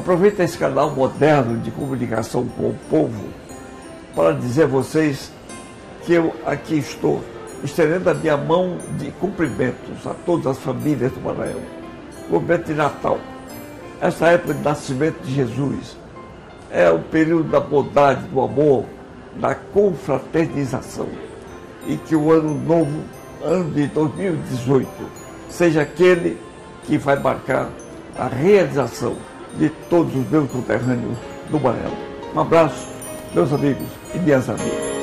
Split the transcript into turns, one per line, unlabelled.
Aproveito esse canal moderno de comunicação com o povo para dizer a vocês que eu aqui estou estendendo a minha mão de cumprimentos a todas as famílias do Maranhão. Momento de Natal, essa época de nascimento de Jesus, é o período da bondade, do amor, da confraternização. E que o ano novo, ano de 2018, seja aquele que vai marcar a realização de todos os meus conterrâneos do Maranhão. Um abraço, meus amigos e minhas amigas.